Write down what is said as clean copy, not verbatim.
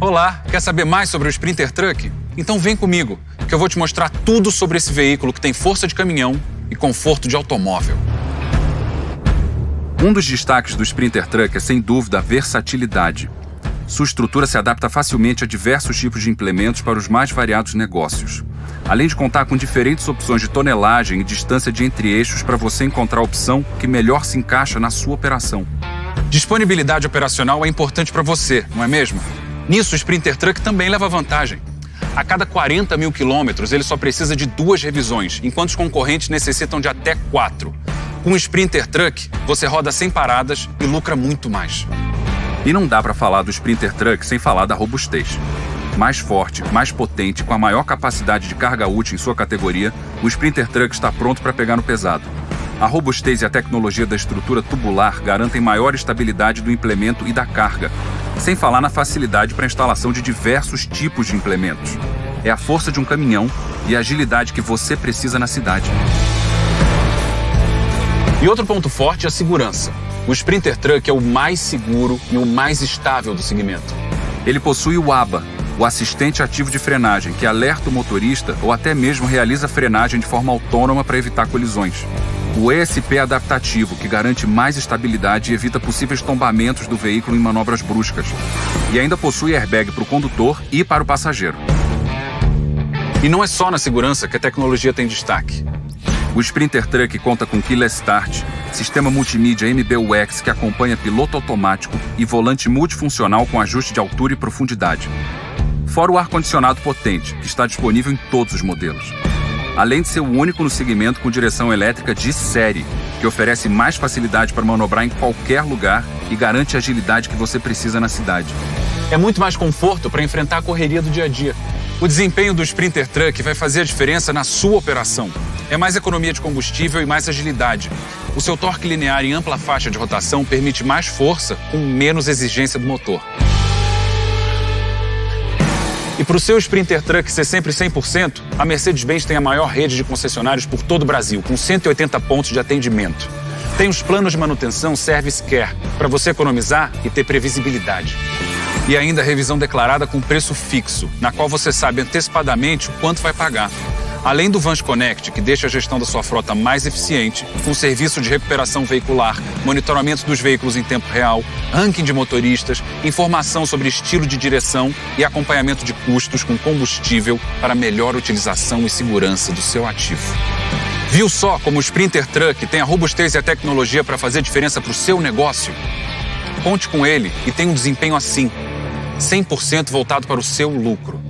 Olá, quer saber mais sobre o Sprinter Truck? Então vem comigo, que eu vou te mostrar tudo sobre esse veículo que tem força de caminhão e conforto de automóvel. Um dos destaques do Sprinter Truck é, sem dúvida, a versatilidade. Sua estrutura se adapta facilmente a diversos tipos de implementos para os mais variados negócios. Além de contar com diferentes opções de tonelagem e distância de entre-eixos para você encontrar a opção que melhor se encaixa na sua operação. Disponibilidade operacional é importante para você, não é mesmo? Nisso, o Sprinter Truck também leva vantagem. A cada 40 mil quilômetros, ele só precisa de 2 revisões, enquanto os concorrentes necessitam de até 4. Com o Sprinter Truck, você roda sem paradas e lucra muito mais. E não dá para falar do Sprinter Truck sem falar da robustez. Mais forte, mais potente, com a maior capacidade de carga útil em sua categoria, o Sprinter Truck está pronto para pegar no pesado. A robustez e a tecnologia da estrutura tubular garantem maior estabilidade do implemento e da carga, sem falar na facilidade para a instalação de diversos tipos de implementos. É a força de um caminhão e a agilidade que você precisa na cidade. E outro ponto forte é a segurança. O Sprinter Truck é o mais seguro e o mais estável do segmento. Ele possui o ABA, o assistente ativo de frenagem, que alerta o motorista ou até mesmo realiza a frenagem de forma autônoma para evitar colisões. O ESP adaptativo, que garante mais estabilidade e evita possíveis tombamentos do veículo em manobras bruscas. E ainda possui airbag para o condutor e para o passageiro. E não é só na segurança que a tecnologia tem destaque. O Sprinter Truck conta com Keyless Start, sistema multimídia MBUX que acompanha piloto automático e volante multifuncional com ajuste de altura e profundidade. Fora o ar-condicionado potente, que está disponível em todos os modelos. Além de ser o único no segmento com direção elétrica de série, que oferece mais facilidade para manobrar em qualquer lugar e garante a agilidade que você precisa na cidade. É muito mais conforto para enfrentar a correria do dia a dia. O desempenho do Sprinter Truck vai fazer a diferença na sua operação. É mais economia de combustível e mais agilidade. O seu torque linear em ampla faixa de rotação permite mais força com menos exigência do motor. E para o seu Sprinter Truck ser sempre 100%, a Mercedes-Benz tem a maior rede de concessionários por todo o Brasil, com 180 pontos de atendimento. Tem os planos de manutenção Service Care, para você economizar e ter previsibilidade. E ainda a revisão declarada com preço fixo, na qual você sabe antecipadamente o quanto vai pagar. Além do Vans Connect, que deixa a gestão da sua frota mais eficiente, com serviço de recuperação veicular, monitoramento dos veículos em tempo real, ranking de motoristas, informação sobre estilo de direção e acompanhamento de custos com combustível para melhor utilização e segurança do seu ativo. Viu só como o Sprinter Truck tem a robustez e a tecnologia para fazer diferença para o seu negócio? Conte com ele e tenha um desempenho assim, 100% voltado para o seu lucro.